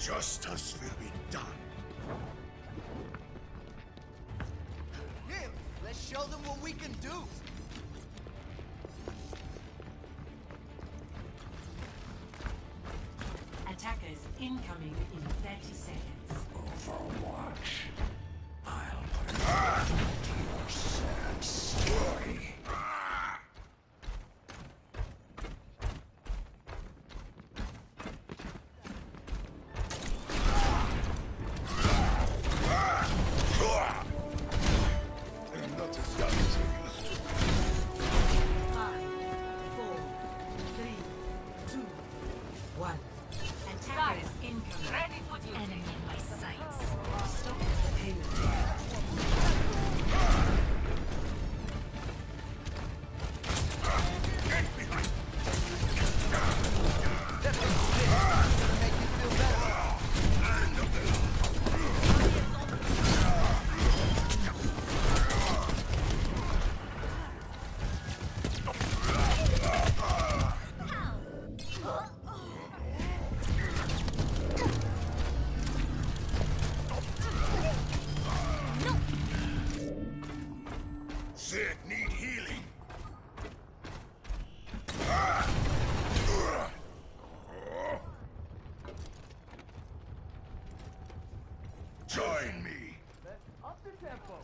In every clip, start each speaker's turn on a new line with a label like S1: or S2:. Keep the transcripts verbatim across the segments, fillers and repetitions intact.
S1: Justice will be done.
S2: Here, let's show them what we can do.
S3: Attackers incoming in thirty seconds.
S4: Overwatch. I'll put an end to your sad story.
S1: Join me.
S2: Up the tempo.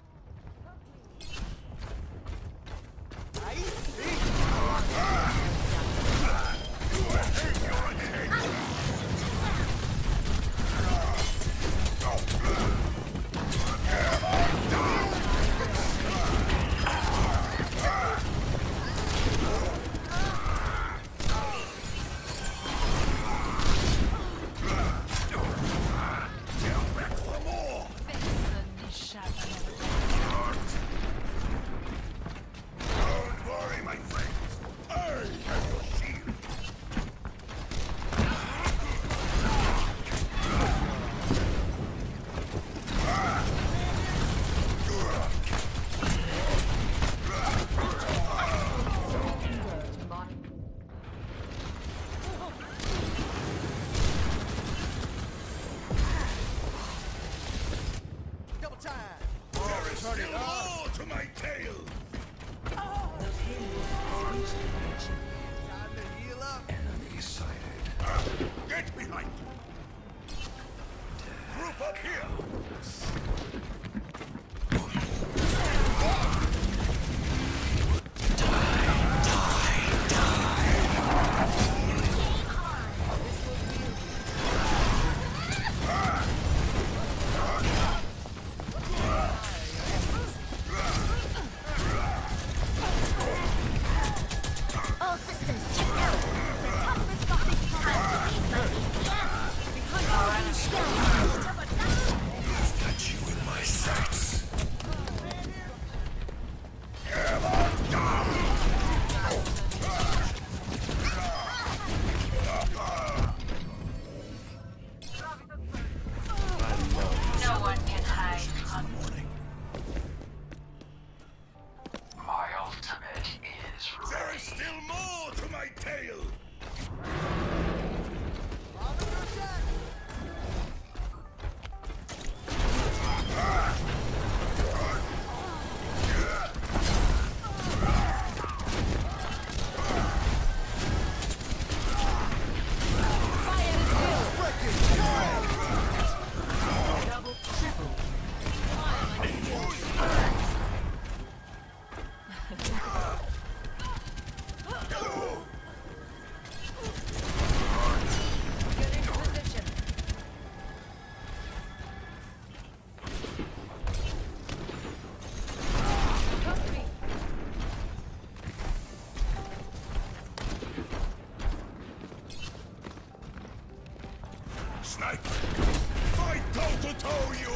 S1: Snipe! Fight toe to toe, you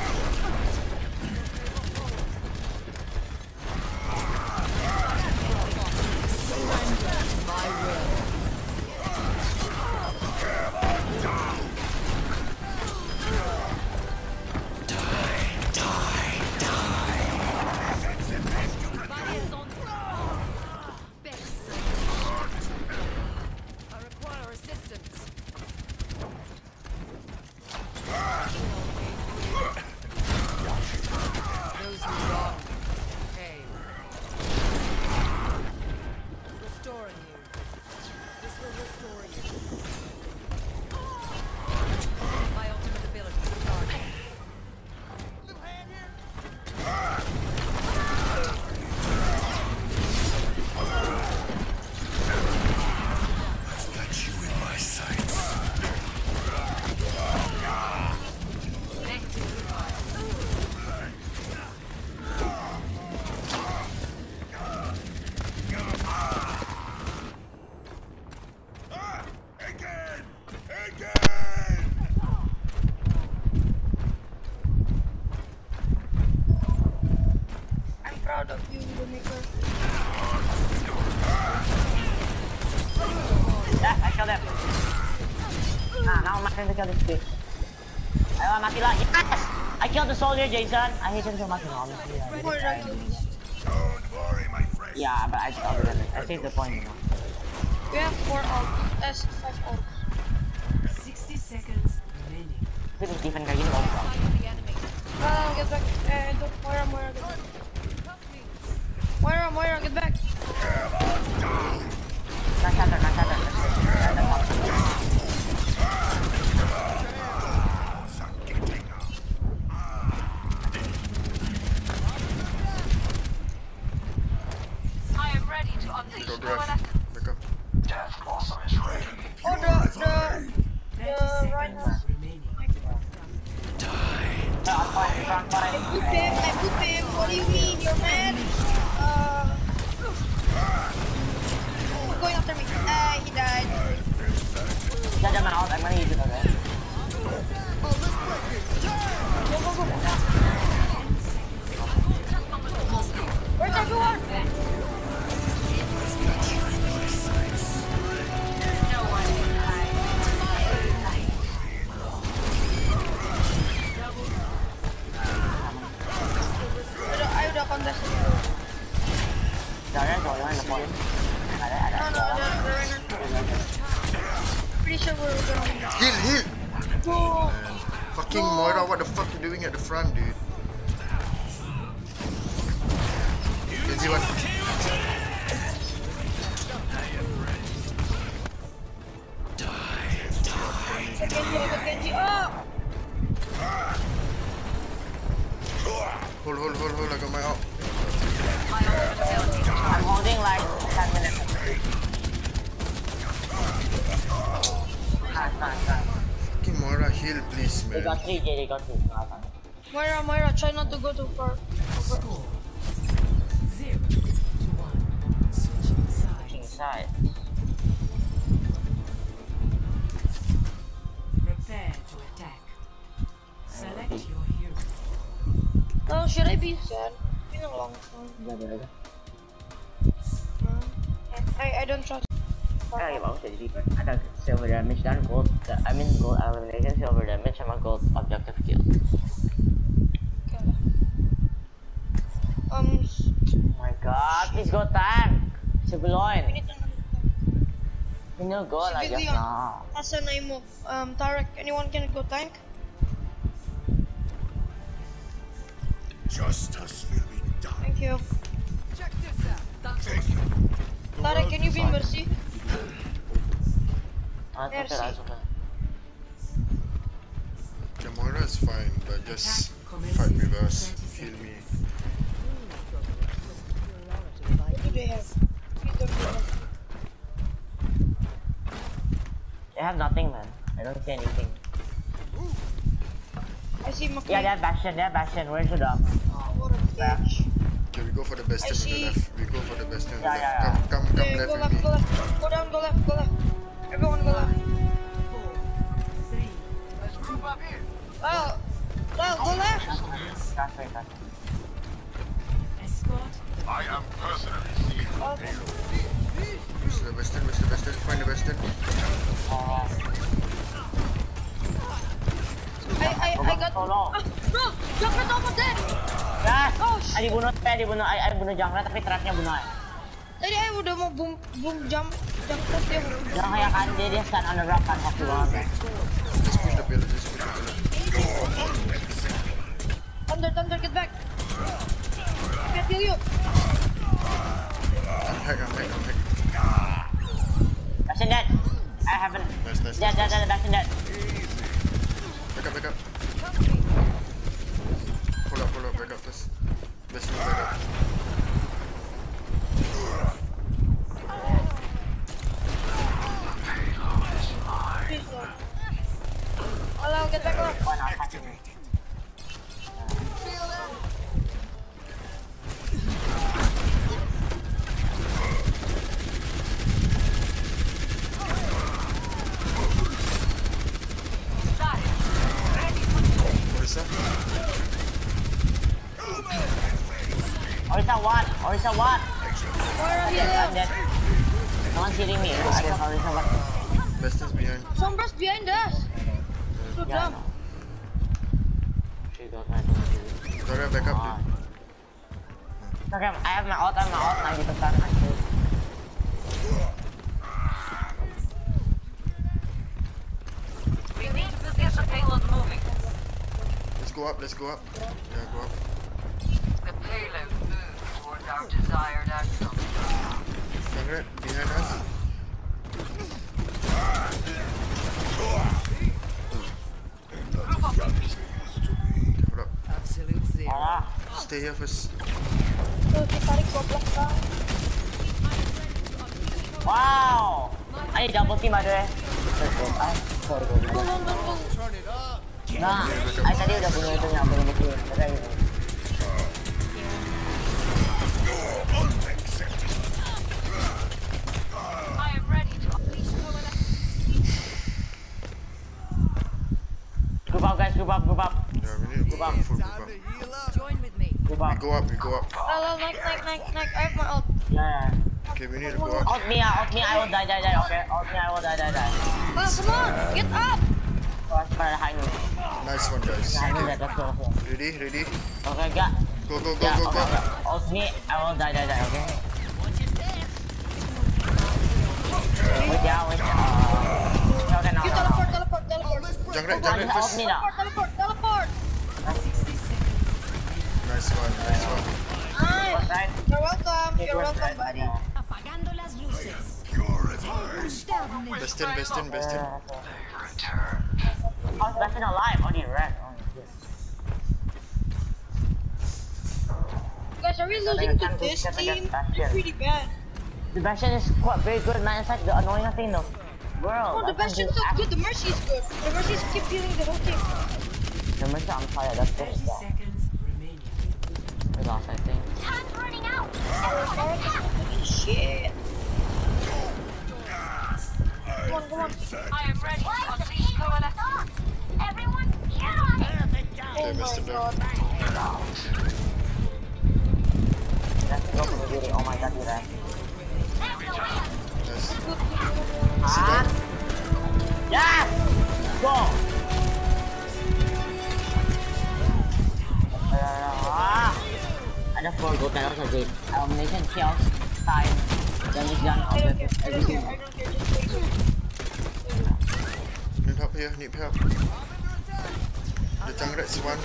S5: Surrender my will.
S6: Yeah, I killed him. Ah, now I'm trying to kill this bitch. Ayaw, mati lang. Yes! I killed the soldier, Jason. I hate him so much, honestly.
S1: Don't worry, my friend.
S6: Yeah, but I killed him. I saved the point, you know.
S7: We have four ults. Uh, five ults.
S3: sixty seconds remaining.
S6: Tapi Steven kayak gini mau bro.
S7: Oh, get back. Uh, don't, Moira, Moira, get back. Moira, Moira, get back.
S6: Nah, shatter, nah, shatter.
S7: I am ready to unleash
S8: Go grab. Back up.
S4: Death Blossom is ready.
S7: Oh, the, the,
S3: thirty
S7: the right
S3: seconds
S7: now.
S3: remaining.
S7: I put him, I put him. What do you mean? You're mad? Uh, he's going after me. Ah, he died.
S6: Dia jangan out, I'm gonna use it again.
S7: Go, go, go. Where's everyone? No one can hide. I udah contested.
S6: Jangan kalau yang depan. Ada, ada.
S7: No, no, the, the Rengar. Pretty sure we're gonna win.
S8: Heal, heal!
S7: No.
S8: Fucking Moira, what the fuck you doing at the front, dude? Genji one.
S7: Genji, Genji. Oh!
S8: Hold, hold, hold, hold, I got my ult.
S6: I'm holding like ten minutes. Nice, nice, nice.
S8: Fucking Moira, heal, please,
S6: They
S8: man.
S6: got three, J, they got three.
S7: Moira, Moira, try not to go too far.
S3: Score zero to one. Switching sides.
S6: Inside.
S3: Prepare to attack. Select your hero.
S7: Oh, should I be sad? It's been a long time.
S6: Jaga, jaga.
S7: No. I, I don't trust.
S6: Kaya bagus jadi ada silver damage dan gold. I mean gold elimination, silver damage sama gold objective kill.
S7: Okay. Um,
S6: Oh my god, please go tank.
S7: we
S6: Sibuloin.
S7: need to
S6: Can you go like just
S7: Civilian.
S6: now?
S7: Hasan, I move. Um, Tarek, anyone can go tank?
S1: Justice will be done.
S7: Thank you.
S1: Thank you. The
S7: Tarek,
S1: world
S7: can you be
S1: is
S7: Mercy?
S6: Ah, it's okay, it's okay.
S8: Okay, Moira is fine, but just fight with us. Heal me.
S7: What do they have? We don't have.
S6: They have nothing, man. I don't see anything.
S7: I see McLean.
S6: Yeah, they have Bastion, they have Bastion. Where's the dog?
S7: Oh, what a bitch.
S8: Okay, we go for the best
S7: I
S8: on the
S7: see.
S8: left. We go for the best on the
S6: Yeah,
S8: left.
S6: yeah, yeah.
S8: Come, come, come
S7: Okay,
S8: left
S7: go
S8: with
S7: left,
S8: me.
S7: go left. Go down, go left, go left. Everyone go left.
S3: Four, three,
S7: Well, well, go left.
S6: That's right, that's
S3: escort the
S1: I am personally
S7: Okay.
S8: Where's the western? Where's the western? Find the western.
S6: Oh,
S7: I, I, I got.
S6: tolong.
S7: Ah, bro, Junkrat almost dead.
S6: Yes!
S7: Oh,
S6: Ay, dibunuh, eh, dibunuh, ay, ay, bunuh Junkrat, tapi tracknya bunuh ay.
S7: Tadi I udah mau boom, boom jump, Junkrat dia.
S6: Yang kayak kan, dia, dia stand on the rock kan, hoki banget ya.
S8: Just push the pillar. Just push the pillar.
S7: Thunder, Thunder, get back. Can't kill you.
S8: I'm hack, I'm hack, I'm hack.
S6: Bastion dead. I haven't.
S8: Nice, nice,
S6: Dead, dead,
S8: nice,
S6: dead, Bastion dead.
S8: Back up, back up. Pull up, pull up, back up first. Let's move back up.
S7: Please, Lord. Hello, get back up.
S6: One out, attacking me.
S8: Orisa?
S6: Orisa one, Orisa one.
S7: Moira, heal
S6: I'm
S7: him.
S6: dead. No one's hitting me. I got Orisa one.
S8: Bastion's behind.
S7: Sombra's behind us. So
S6: Yeah, I
S7: dumb.
S6: know. She goes, I don't do it.
S8: Zarya, back up,
S6: Ah.
S8: dude.
S6: Okay, I have my ult, I have my ult, ninety percent actually.
S5: We need to get the payload moving.
S8: Let's go up, let's go up. Yeah, go up.
S5: The payload moves towards our desired outcome.
S8: Zarya, behind us. Hold up.
S5: Absolute zero.
S6: Ah,
S8: Stay here first.
S7: So ditarik goblok kan.
S6: wow! I double team by the way. Ay, sorry, sorry.
S7: Go, go, go, go.
S6: Nah, ay tadi udah punya itu yang belum bikin. Udah gitu.
S5: I am ready to unleash
S6: Group up guys, group up, group up.
S8: Yeah, we need to go full group up.
S5: Join with me.
S6: Group
S8: We
S6: up.
S8: go up, we go up.
S7: Lala, naik, naik, naik, naik. I have my ult.
S6: Yeah.
S8: Okay, we need to go up.
S6: Out me, ah, out me, I will die, die, die, okay? Out me, I will die, die, die.
S7: Ah, come on, get up.
S6: Oh, that's better behind me.
S8: Nice one, guys.
S6: Behind me,
S8: Okay.
S6: let's go, let's go.
S8: Ready, ready?
S6: Okay, got.
S8: Go, go, go,
S6: Yeah,
S8: go,
S6: okay,
S8: go.
S6: okay. Out me, I will die, die, die, okay? Wait, yeah, wait, uh... Okay, now,
S7: You
S6: now,
S7: teleport,
S6: now.
S7: teleport, teleport.
S8: Junglet,
S6: Come on,
S8: junglet
S6: just out
S8: first.
S6: me now.
S7: Teleport, teleport, teleport.
S8: Nice one, nice one.
S7: Nice.
S6: Right?
S7: You're welcome.
S6: Take
S7: You're
S6: left,
S7: welcome,
S6: right?
S7: buddy.
S6: Yeah.
S5: Apagando las luces.
S8: Bastion, Bastion, Bastion.
S6: Yeah, okay. How's Bastion alive? Oh, he ran. Oh, shit.
S7: Guys, are we losing to this team? It's pretty bad.
S6: The Bastion is quite very good, man. It's like the annoying thing though. Bro,
S7: Oh, the
S6: I can't
S7: Bastion's
S6: do
S7: not
S6: ab-
S7: good. The Mercy is good. The Mercy's keep healing the whole team.
S6: The Mercy on fire, that's good.
S3: thirty
S6: Yeah.
S3: seconds remaining.
S6: We lost, I think.
S7: Time's running out. Shit. Come on, come on.
S5: I am ready to unleash coalescence.
S7: Everyone, get on it.
S8: Okay,
S7: Oh my
S8: Bastion down.
S7: god.
S6: Let's go for the beauty. Oh my god, you ran.
S8: Nice.
S6: Ah! Yes! Go! Ah! I just forgot that was a great elimination kills time. Then it's done.
S7: I don't care. I don't care. I don't care. Just wait.
S8: Need help here, need help. The junglet's one.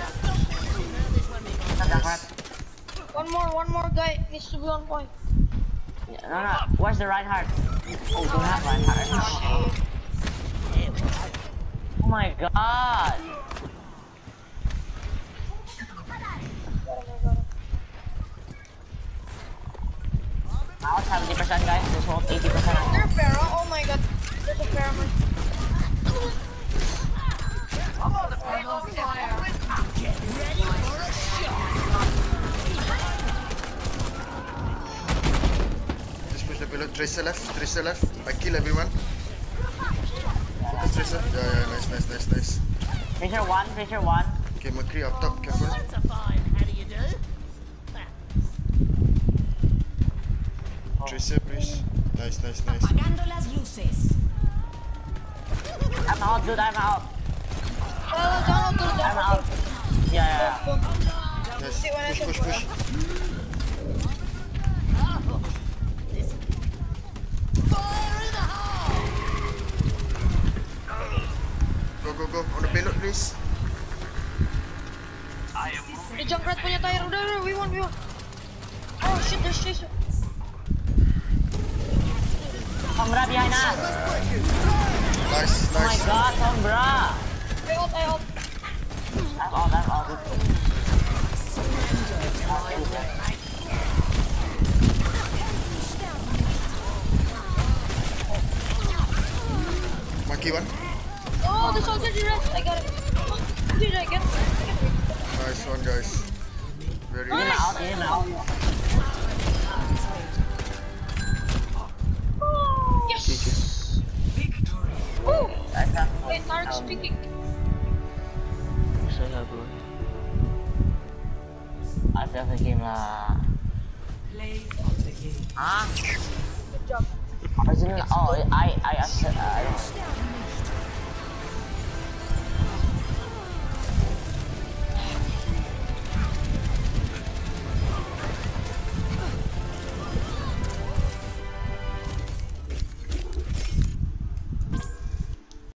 S7: One more, one more guy needs to be on point.
S6: Yeah, no, no. Where's the right heart? Oh, we don't have right heart. Oh my god! I was seventy percent guys, this whole eighty percent.
S7: There's a Pharaoh. Oh my god. There's a Pharaoh.
S5: The payload fire.
S8: Just push the payload. Tracer left, Tracer left. I kill everyone. Focus Tracer. Yeah, yeah, nice, nice, nice, nice.
S6: Fisher one, Fisher one.
S8: Okay, McCree up top, careful. Tracer, please. Nice, nice, nice.
S5: Apagando las luces.
S6: I'm out, dude, I'm out.
S7: Oh, down, go
S6: I'm
S7: down.
S6: out. Yeah, yeah,
S7: Go, go.
S8: Nice.
S7: See when I
S8: Push,
S7: can
S8: push,
S7: go
S8: push. Go, go, go. On the payload, please.
S7: The Junkrat punya tire. Udah, udah. We won, we won. Oh shit, there's Chaser.
S6: Sombra behind us.
S8: Nice,
S6: Oh my
S8: nice.
S6: god, Sombra.
S7: I ult, I ult.
S6: I'm out, I'm out.
S8: Monkey one.
S7: Oh, the soldier did rest. I got it. Did I get it?
S8: Nice one, guys. Very
S6: In and
S8: nice.
S6: out, in and out.
S7: Yes! Woo!
S6: That's not
S7: Wait, Tarek speaking.
S6: so yeah, bro. I definitely game lah.
S3: Play of the game.
S6: Ah,
S7: Good job.
S6: Arsenal, oh, I, I, I, I,